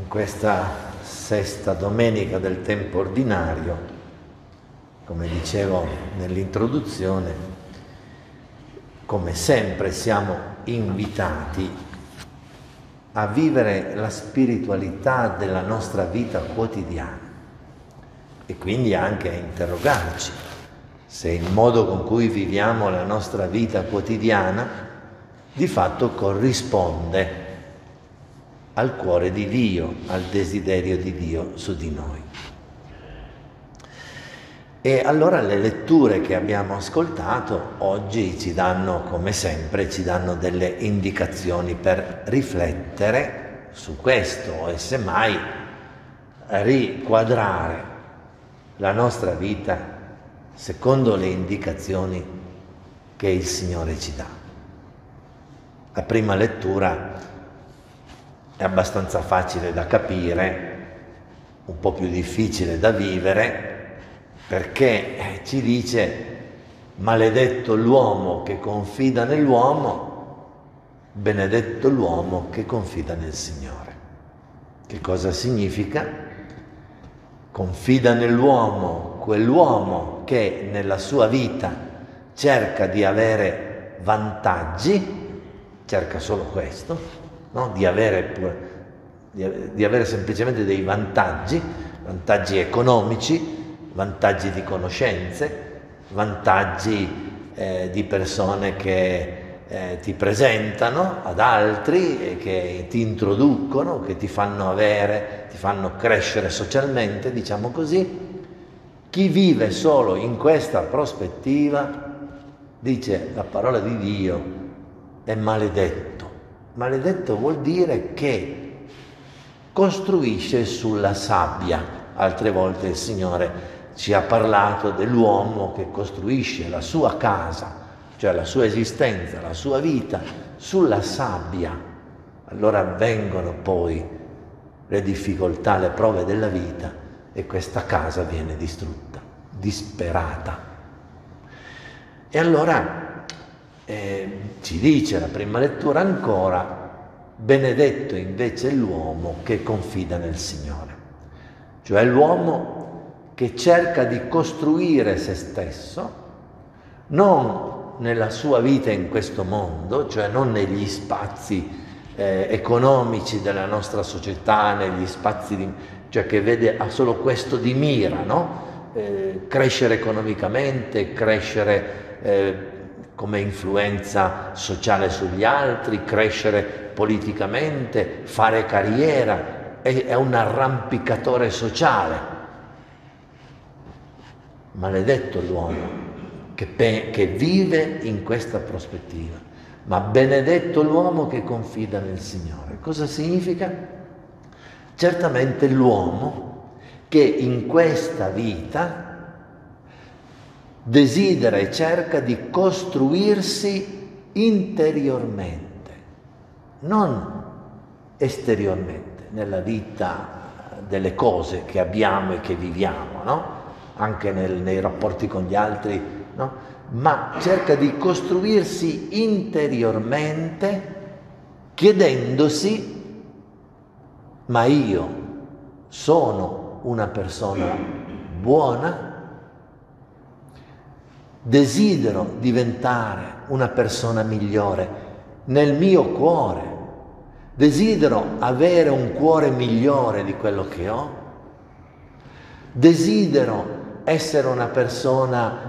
In questa sesta domenica del tempo ordinario, come dicevo nell'introduzione, come sempre siamo invitati a vivere la spiritualità della nostra vita quotidiana e quindi anche a interrogarci se il modo con cui viviamo la nostra vita quotidiana di fatto corrisponde al cuore di Dio, al desiderio di Dio su di noi. E allora le letture che abbiamo ascoltato oggi ci danno, come sempre, delle indicazioni per riflettere su questo e semmai riquadrare la nostra vita secondo le indicazioni che il Signore ci dà. La prima lettura è abbastanza facile da capire, un po' più difficile da vivere, perché ci dice: maledetto l'uomo che confida nell'uomo, benedetto l'uomo che confida nel Signore. Che cosa significa? Confida nell'uomo quell'uomo che nella sua vita cerca di avere vantaggi, cerca solo questo, no? Di avere semplicemente dei vantaggi economici, vantaggi di conoscenze, vantaggi di persone che ti presentano ad altri e che ti introducono, che ti fanno crescere socialmente, diciamo così. Chi vive solo in questa prospettiva, dice la parola di Dio, è maledetto. Maledetto vuol dire che costruisce sulla sabbia. Altre volte il Signore ci ha parlato dell'uomo che costruisce la sua casa, cioè la sua esistenza, la sua vita, sulla sabbia. Allora vengono poi le difficoltà, le prove della vita e questa casa viene distrutta, disperata. E allora ci dice la prima lettura ancora: benedetto invece l'uomo che confida nel Signore, cioè l'uomo che cerca di costruire se stesso, non nella sua vita in questo mondo, cioè non negli spazi economici della nostra società, negli spazi cioè che vede ha solo questo di mira, no? Crescere economicamente, crescere come influenza sociale sugli altri, crescere politicamente, fare carriera, è un arrampicatore sociale. Maledetto l'uomo che vive in questa prospettiva, ma benedetto l'uomo che confida nel Signore. Cosa significa? Certamente l'uomo che in questa vita desidera e cerca di costruirsi interiormente, non esteriormente, nella vita delle cose che abbiamo e che viviamo, no? Anche nei rapporti con gli altri, no? Ma cerca di costruirsi interiormente chiedendosi: ma io sono una persona buona? Desidero diventare una persona migliore nel mio cuore, desidero avere un cuore migliore di quello che ho, desidero essere una persona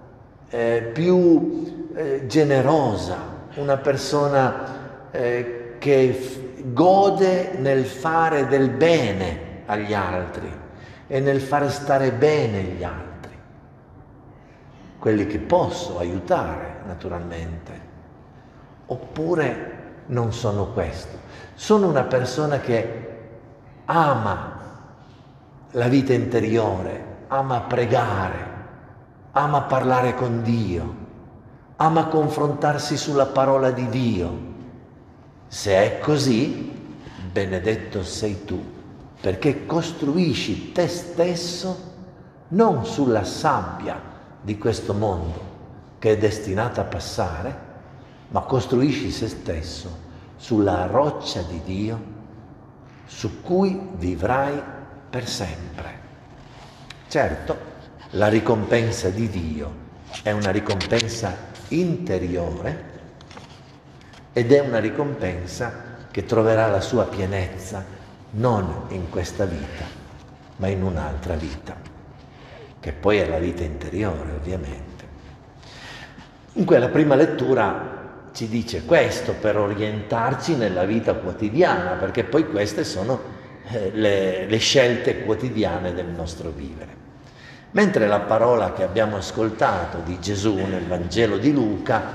più generosa, una persona che gode nel fare del bene agli altri e nel fare stare bene gli altri, quelli che posso aiutare naturalmente. Oppure non sono questo, sono una persona che ama la vita interiore, ama pregare, ama parlare con Dio, ama confrontarsi sulla parola di Dio. Se è così, benedetto sei tu, perché costruisci te stesso non sulla sabbia di questo mondo che è destinata a passare, ma costruisci se stesso sulla roccia di Dio su cui vivrai per sempre. Certo, la ricompensa di Dio è una ricompensa interiore ed è una ricompensa che troverà la sua pienezza non in questa vita, ma in un'altra vita, che poi è la vita interiore, ovviamente. In quella prima lettura ci dice questo per orientarci nella vita quotidiana, perché poi queste sono le scelte quotidiane del nostro vivere. Mentre la parola che abbiamo ascoltato di Gesù nel Vangelo di Luca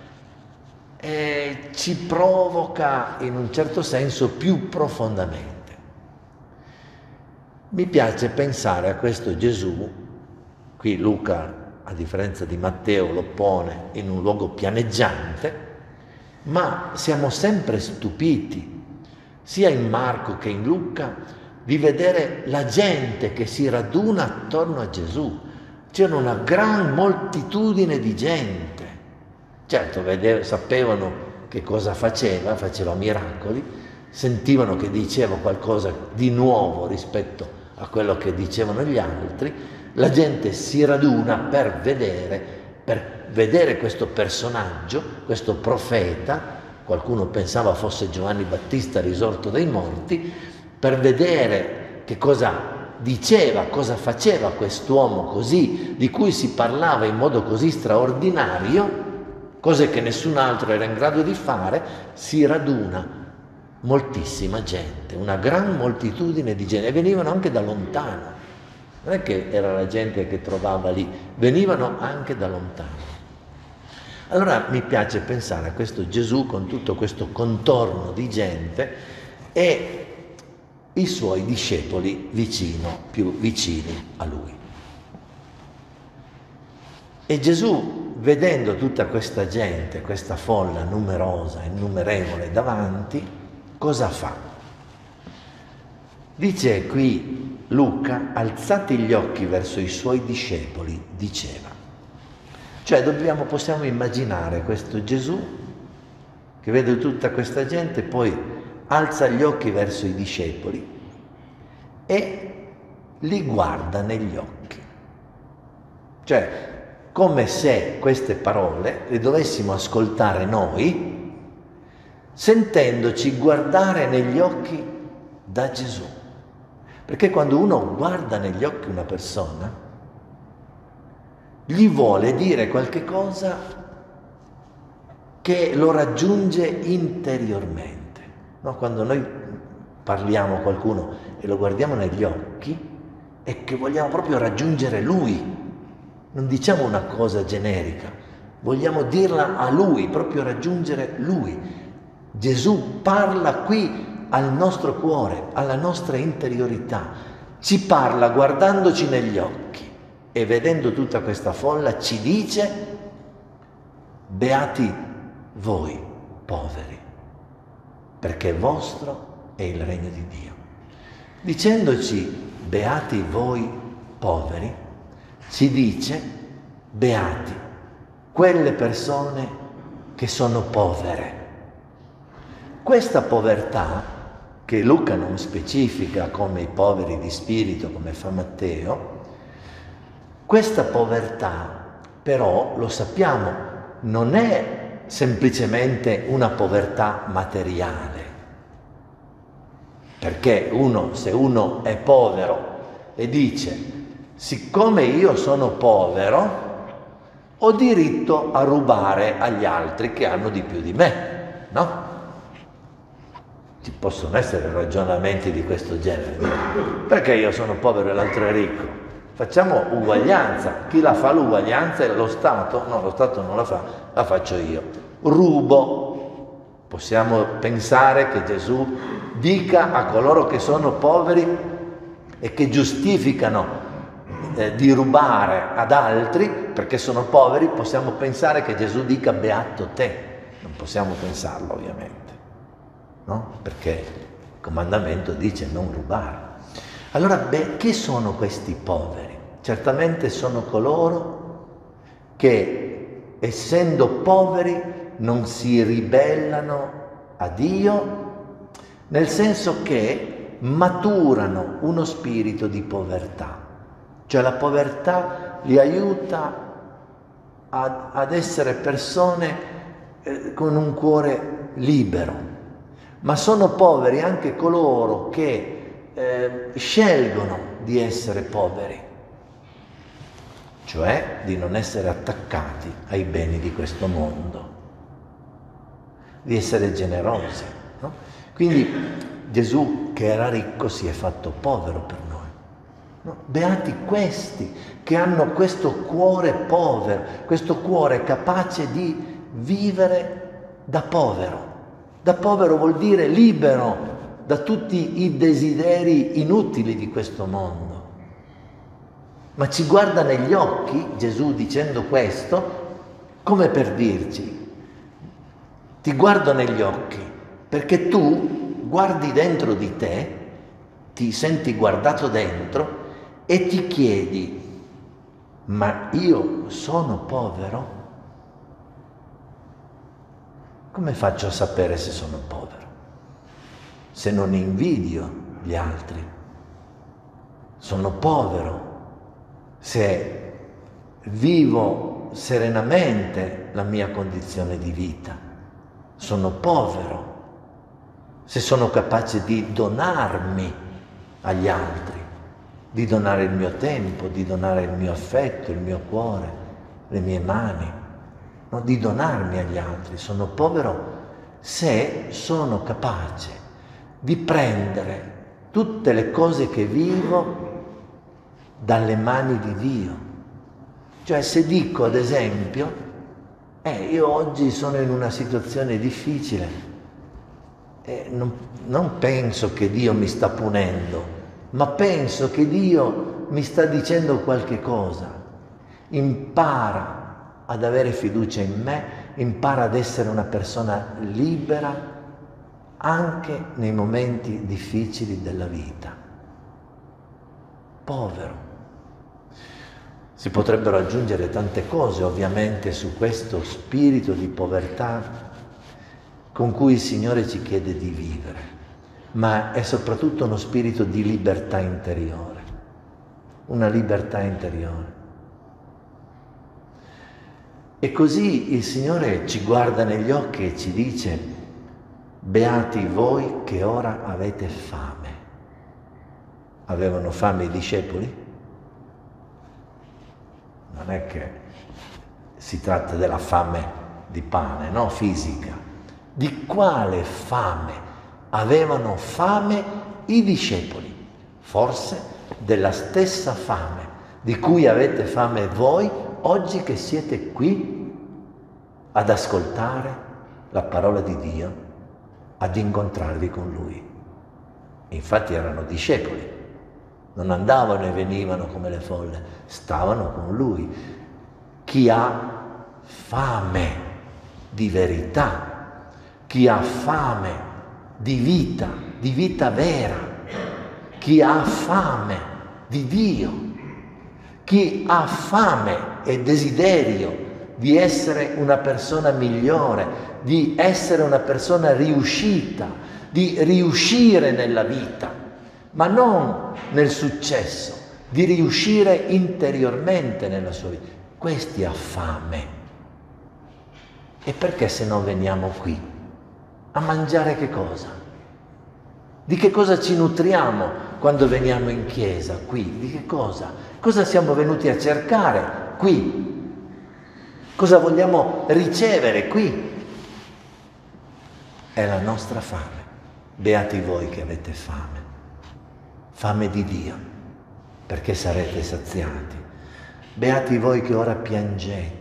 ci provoca in un certo senso più profondamente. Mi piace pensare a questo Gesù, qui Luca a differenza di Matteo lo pone in un luogo pianeggiante, ma siamo sempre stupiti, sia in Marco che in Luca, di vedere la gente che si raduna attorno a Gesù. C'era una gran moltitudine di gente. Certo, sapevano che cosa faceva miracoli, sentivano che diceva qualcosa di nuovo rispetto a quello che dicevano gli altri. La gente si raduna per vedere questo personaggio, questo profeta, qualcuno pensava fosse Giovanni Battista risorto dai morti, per vedere che cosa diceva, cosa faceva quest'uomo così, di cui si parlava in modo così straordinario, cose che nessun altro era in grado di fare. Si raduna moltissima gente, una gran moltitudine di gente, e venivano anche da lontano. Non è che era la gente che trovava lì, venivano anche da lontano. Allora mi piace pensare a questo Gesù con tutto questo contorno di gente e i suoi discepoli più vicini a lui. E Gesù, vedendo tutta questa gente, questa folla numerosa, innumerevole davanti, cosa fa? Dice qui Luca, alzati gli occhi verso i suoi discepoli, diceva. Cioè possiamo immaginare questo Gesù che vede tutta questa gente, poi alza gli occhi verso i discepoli e li guarda negli occhi. Cioè, come se queste parole le dovessimo ascoltare noi, sentendoci guardare negli occhi da Gesù. Perché quando uno guarda negli occhi una persona, gli vuole dire qualche cosa che lo raggiunge interiormente. No? Quando noi parliamo a qualcuno e lo guardiamo negli occhi, è che vogliamo proprio raggiungere lui. Non diciamo una cosa generica, vogliamo dirla a lui, proprio raggiungere lui. Gesù parla qui al nostro cuore, alla nostra interiorità, ci parla guardandoci negli occhi e vedendo tutta questa folla ci dice: beati voi poveri, perché vostro è il regno di Dio. Dicendoci beati voi poveri, si dice beati quelle persone che sono povere. Questa povertà, che Luca non specifica come i poveri di spirito, come fa Matteo, questa povertà però, lo sappiamo, non è semplicemente una povertà materiale. Perché se uno è povero e dice: siccome io sono povero, ho diritto a rubare agli altri che hanno di più di me, no? Ci possono essere ragionamenti di questo genere. Perché io sono povero e l'altro è ricco? Facciamo uguaglianza. Chi la fa l'uguaglianza è lo Stato? No, lo Stato non la fa, la faccio io. Rubo. Possiamo pensare che Gesù dica a coloro che sono poveri e che giustificano di rubare ad altri perché sono poveri, possiamo pensare che Gesù dica beato te. Non possiamo pensarlo, ovviamente, no? Perché il comandamento dice non rubare. Allora, chi sono questi poveri? Certamente sono coloro che, essendo poveri, non si ribellano a Dio, nel senso che maturano uno spirito di povertà. Cioè la povertà li aiuta ad essere persone con un cuore libero, ma sono poveri anche coloro che scelgono di essere poveri, cioè di non essere attaccati ai beni di questo mondo, di essere generosi, no? Quindi Gesù, che era ricco, si è fatto povero per noi. No? Beati questi che hanno questo cuore povero, questo cuore capace di vivere da povero. Da povero vuol dire libero da tutti i desideri inutili di questo mondo. Ma ci guarda negli occhi, Gesù, dicendo questo, come per dirci: ti guardo negli occhi perché tu guardi dentro di te, ti senti guardato dentro e ti chiedi: ma io sono povero? Come faccio a sapere se sono povero? Se non invidio gli altri. Sono povero se vivo serenamente la mia condizione di vita. Sono povero se sono capace di donarmi agli altri, di donare il mio tempo, di donare il mio affetto, il mio cuore, le mie mani, no? Di donarmi agli altri. Sono povero se sono capace di prendere tutte le cose che vivo dalle mani di Dio. Cioè, se dico, ad esempio, io oggi sono in una situazione difficile, non penso che Dio mi sta punendo, ma penso che Dio mi sta dicendo qualche cosa. Impara ad avere fiducia in me, impara ad essere una persona libera anche nei momenti difficili della vita. Povero. Si potrebbero aggiungere tante cose, ovviamente, su questo spirito di povertà con cui il Signore ci chiede di vivere, ma è soprattutto uno spirito di libertà interiore, una libertà interiore. E così il Signore ci guarda negli occhi e ci dice: beati voi che ora avete fame. Avevano fame i discepoli? Non è che si tratta della fame di pane, no? Fisica. Di quale fame avevano fame i discepoli? Forse della stessa fame di cui avete fame voi oggi che siete qui ad ascoltare la parola di Dio, ad incontrarvi con Lui. Infatti erano discepoli. Non andavano e venivano come le folle, stavano con Lui. Chi ha fame di verità, chi ha fame di vita vera, chi ha fame di Dio, chi ha fame e desiderio di essere una persona migliore, di essere una persona riuscita, di riuscire nella vita, ma non nel successo, di riuscire interiormente nella sua vita. Questi ha fame. E perché se no veniamo qui? A mangiare che cosa? Di che cosa ci nutriamo quando veniamo in chiesa qui? Di che cosa? Cosa siamo venuti a cercare qui? Cosa vogliamo ricevere qui? È la nostra fame. Beati voi che avete fame. Fame di Dio, perché sarete saziati. Beati voi che ora piangete.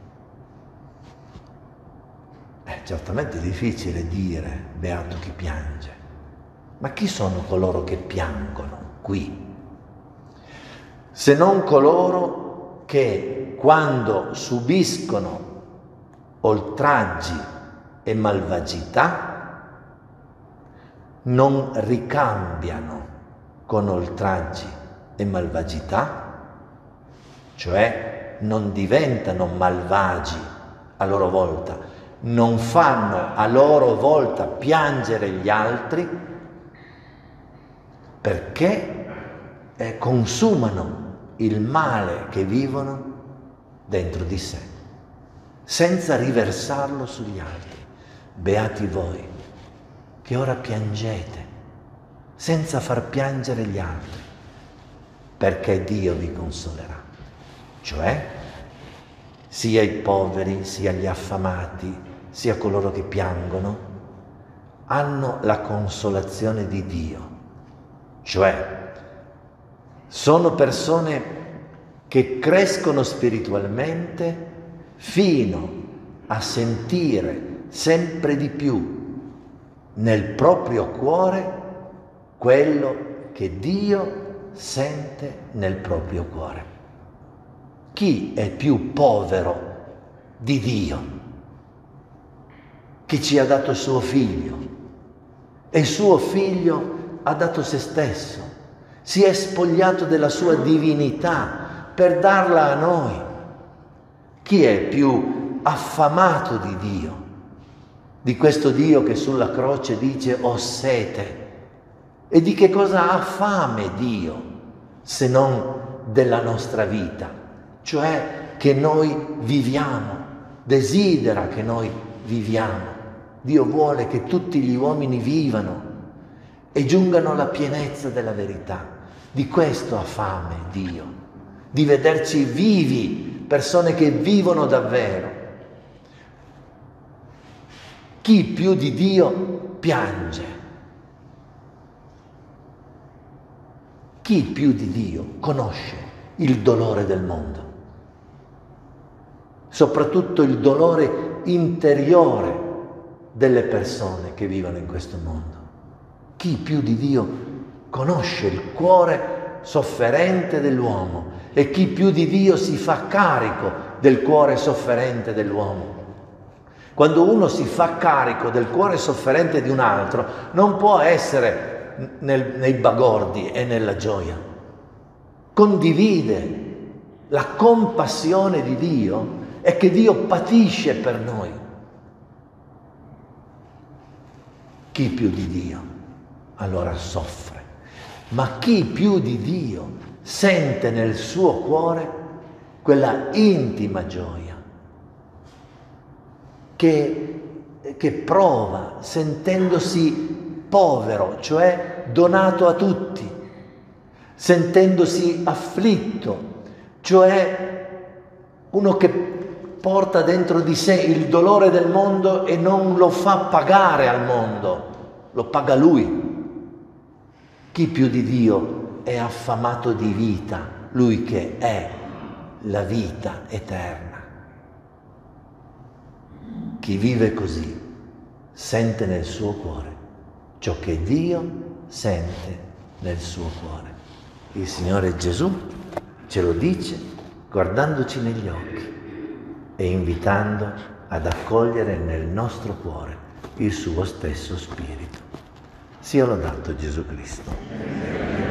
È certamente difficile dire beato chi piange, ma chi sono coloro che piangono qui? Se non coloro che, quando subiscono oltraggi e malvagità, non ricambiano con oltraggi e malvagità, cioè non diventano malvagi a loro volta, non fanno a loro volta piangere gli altri, perché consumano il male che vivono dentro di sé, senza riversarlo sugli altri. Beati voi che ora piangete, senza far piangere gli altri, perché Dio vi consolerà. Cioè, sia i poveri, sia gli affamati, sia coloro che piangono, hanno la consolazione di Dio. Cioè, sono persone che crescono spiritualmente fino a sentire sempre di più nel proprio cuore quello che Dio sente nel proprio cuore. Chi è più povero di Dio? Chi ci ha dato suo figlio, e il suo figlio ha dato se stesso, si è spogliato della sua divinità per darla a noi. Chi è più affamato di Dio? Di questo Dio che sulla croce dice ho sete. E di che cosa ha fame Dio se non della nostra vita? Cioè che noi viviamo, desidera che noi viviamo. Dio vuole che tutti gli uomini vivano e giungano alla pienezza della verità. Di questo ha fame Dio, di vederci vivi, persone che vivono davvero. Chi più di Dio piange? Chi più di Dio conosce il dolore del mondo? Soprattutto il dolore interiore delle persone che vivono in questo mondo. Chi più di Dio conosce il cuore sofferente dell'uomo e chi più di Dio si fa carico del cuore sofferente dell'uomo. Quando uno si fa carico del cuore sofferente di un altro, non può essere nei bagordi e nella gioia. Condivide la compassione di Dio e che Dio patisce per noi. Chi più di Dio allora soffre, ma chi più di Dio sente nel suo cuore quella intima gioia che prova sentendosi povero, cioè donato a tutti, sentendosi afflitto, cioè uno che porta dentro di sé il dolore del mondo e non lo fa pagare al mondo, lo paga lui. Chi più di Dio è affamato di vita, lui che è la vita eterna. Chi vive così sente nel suo cuore ciò che Dio sente nel suo cuore. Il Signore Gesù ce lo dice guardandoci negli occhi e invitando ad accogliere nel nostro cuore il suo stesso Spirito. Sia lodato Gesù Cristo.